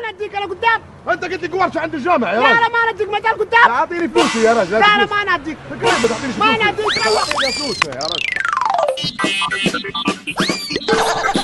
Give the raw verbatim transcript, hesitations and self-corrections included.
نديك انا قدام. انت قلت لي ورشه عند الجامع يا لا راجل. لا ما نديك مجال قدام. اعطيني فلوسي يا راجل. لا لا ما نديك. فكرة ما تعطينيش ما فلوسي. نديك. اعطيني فلوسي يا راجل.